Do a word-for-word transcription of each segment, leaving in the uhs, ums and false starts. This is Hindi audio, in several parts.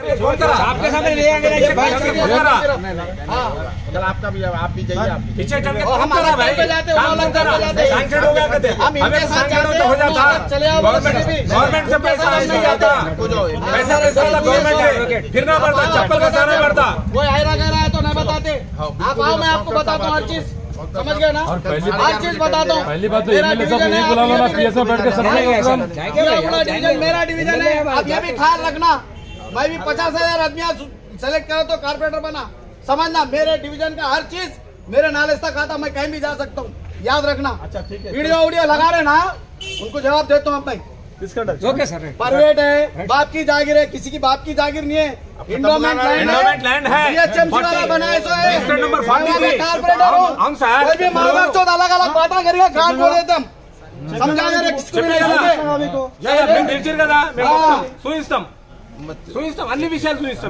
आपके सामने ले आएंगे। चल आपका भी आप भी जाइए पीछे चल के काम करा भाई, काम मत करा, सैंक्शन हो गया कहते हमें सैंक्शन हो जाता। गवर्नमेंट से पैसा नहीं जाता, पैसा पैसा गवर्नमेंट से फिरना पड़ता, चप्पल घसाना पड़ता। कोई आयरा गहरा है तो नहीं बताते। आप आओ, मैं आपको बताता हूँ हर चीज, समझ गए ना? और पहली हर चीज बताता हूँ। पहली बात तो एमएलए साहब यही बुला लो ना, पीएसओ बैठ के सब डिवीजन मेरा डिवीजन है। अब ये भी ख्याल रखना, मैं भी पचास हजार आदमी सेलेक्ट करो तो कारपोरेटर बना, समझना। मेरे डिवीजन का हर चीज मेरे नाले तक आता, मैं कहीं भी जा सकता हूँ, याद रखना। अच्छा ठीक है, वीडियो वीडियो लगा रहे ना, उनको जवाब देता हूँ। भाई ओके सर, प्राइवेट है, बाप की जागीर है, किसी की बाप की जागीर नहीं है। इंडोमेंट लैंड है, वाला बनाए सो है। कारपोरेटर हूँ, कोई भी माँ बाप चौथ अलग अलग बात करेगा, गांड बोल देते हम, समझा जा रहे किसको भी చూయిస్తాం చూయిస్తాం అన్ని విషయాలు చూయిస్తాం।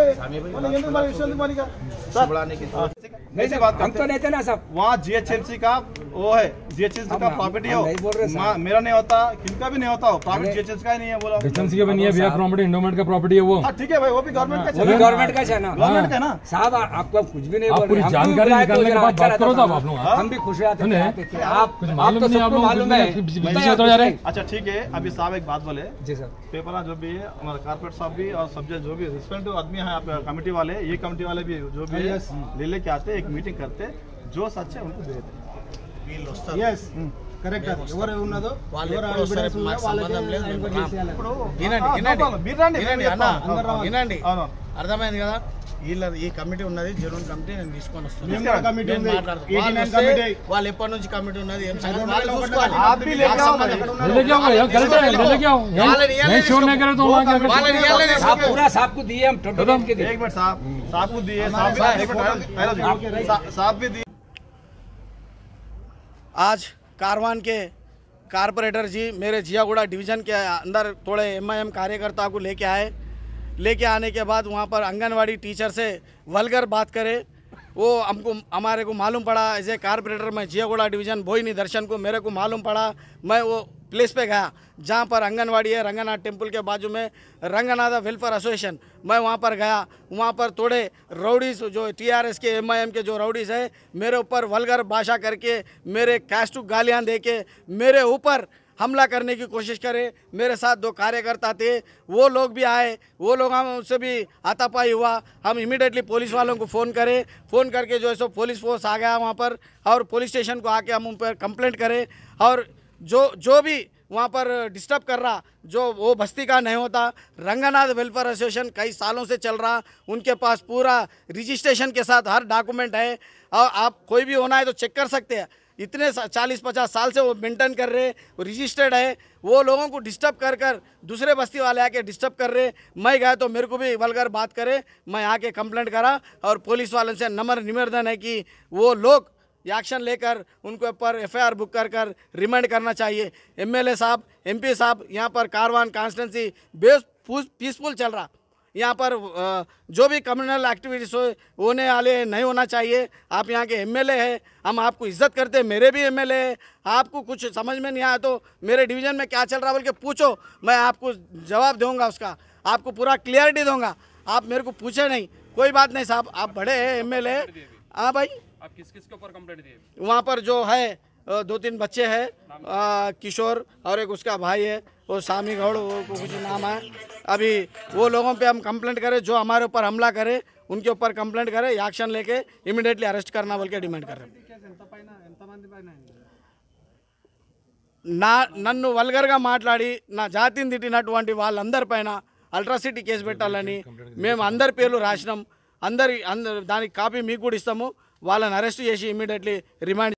हम तो नहीं थे ना सब, वहाँ जीएचएमसी का वो है, जीएचएमसी का प्रॉपर्टी है, मेरा नहीं होता, किनका भी नहीं होता, प्रॉपर्टी जीएचएमसी का ही नहीं है। बोला जीएचएमसी का भी नहीं है भैया, प्रॉपर्टी इंडोमेंट का प्रॉपर्टी है वो। ठीक है भाई, वो भी गवर्नमेंट का, वो भी गवर्नमेंट का है ना, गवर्नमेंट का ना साहब। आपको कुछ भी नहीं बोल पूरी जानकारी निकालने के बाद बात करो साहब आप लोग। हम भी खुश रहते थे, आप कुछ मालूम नहीं, आप लोग मालूम है। अच्छा ठीक है, अभी साहब एक बात बोले जी सर, पेपर जो भी है हमारे कारपोरेट साहब भी और सब्जेक्ट जो भी रिस्पेक्टिव आदमी है, कमेटी वाले, ये कमेटी वाले भी जो भी है ले लेके आते, एक मीटिंग करते, जो सच है उनको देते। यस కరెక్ట్ అది ఎవరు ఉన్నదో వాళ్ళు ఎవరు ఎవిడెన్స్ ఉందో వాళ్ళకి ఇప్పుడు వినండి వినండి వినండి అన్న వినండి అర్థమైంది కదా। వీళ్ళ ఈ కమిటీ ఉన్నది జనరల్ కమిటీ, నేను తీసుకొని వస్తున్నాను కమిటీ ఉంది, వాళ్ళు ఎప్పటి నుంచి కమిటీ ఉన్నది ఏం సంగతి వాళ్ళు చూసుకోవాలి। आप पूरा साहब को दिए, हम टोटल के दिए, एक मिनट साहब साहब को दिए, साहब भी दिए। आज कारवान के कारपोरेटर जी मेरे जियागुड़ा डिवीज़न के अंदर थोड़े एमआईएम कार्यकर्ता को लेके आए। लेके आने के बाद वहाँ पर आंगनवाड़ी टीचर से वल्गर बात करे। वो हमको हमारे को मालूम पड़ा, एज ए कारपोरेटर मैं जियागुड़ा डिवीज़न भोईनी दर्शन को मेरे को मालूम पड़ा। मैं वो प्लेस पे गया जहाँ पर आंगनवाड़ी है, रंगनाथ टेम्पल के बाजू में रंगनाथ वेलफेयर एसोसिएशन, मैं वहाँ पर गया। वहाँ पर थोड़े राउडीज जो टीआरएस के एमआईएम के जो राउडीज है, मेरे ऊपर वल्गर भाषा करके, मेरे कैस्टू गालियाँ दे के मेरे ऊपर हमला करने की कोशिश करे। मेरे साथ दो कार्यकर्ता थे, वो लोग भी आए, वो लोग हम उससे भी हाथापाई हुआ। हम इमीडिएटली पुलिस वालों को फ़ोन करे, फ़ोन करके जो है सो पुलिस फोर्स आ गया वहाँ पर, और पुलिस स्टेशन को आके हम उन पर कंप्लेंट करें। और जो जो भी वहाँ पर डिस्टर्ब कर रहा, जो वो बस्ती का नहीं होता, रंगनाथ वेलफेयर एसोसिएशन कई सालों से चल रहा, उनके पास पूरा रजिस्ट्रेशन के साथ हर डॉक्यूमेंट है, और आप कोई भी होना है तो चेक कर सकते हैं। इतने चालीस पचास साल से वो मेंटेन कर रहे, रजिस्टर्ड है। वो लोगों को डिस्टर्ब कर कर दूसरे बस्ती वाले आके डिस्टर्ब कर रहे। मैं गया तो मेरे को भी वल्गर बात करे, मैं आके कंप्लेंट करा, और पुलिस वालों से नम्र निवेदन है कि वो लोग एक्शन लेकर उनके ऊपर एफआईआर बुक कर कर रिमांड करना चाहिए। एमएलए साहब, एमपी साहब, यहाँ पर कारवान कॉन्स्टिट्यूंसी बेस पीसफुल चल रहा, यहाँ पर जो भी कम्युनल एक्टिविटीज हो होने वाले नहीं होना चाहिए। आप यहाँ के एमएलए हैं, हम आपको इज्जत करते हैं, मेरे भी एमएलए हैं। आपको कुछ समझ में नहीं आया तो मेरे डिवीज़न में क्या चल रहा बोल के पूछो, मैं आपको जवाब दूंगा, उसका आपको पूरा क्लियरिटी दूंगा। आप मेरे को पूछे नहीं, कोई बात नहीं साहब, आप बड़े हैं एमएलए। हाँ भाई, आप किस किस के ऊपर कंप्लेंट दिए? वहाँ पर जो है दो तीन बच्चे हैं, किशोर और एक उसका भाई है, वो सामी गौड़, वो कुछ नाम है। अभी वो लोगों पे हम कंप्लेंट करें, जो हमारे ऊपर हमला करे उनके ऊपर कंप्लेंट करें, एक्शन लेके इमीडिएटली अरेस्ट करना बोल के डिमांड कर रहे हैं। నా నన్ను వల్గర్గా మాట్లాడి నా జాతిని తిట్టినటువంటి వాళ్ళందరి పైన అల్ట్రాసిటీ కేసు పెట్టాలని మేము అందరి పేర్లు రాసినాం। అందరి అందరి దానికి కాపీ మీకు కూడా ఇస్తాము। వాళ్ళని అరెస్ట్ చేసి ఇమీడియట్లీ రిమాండ్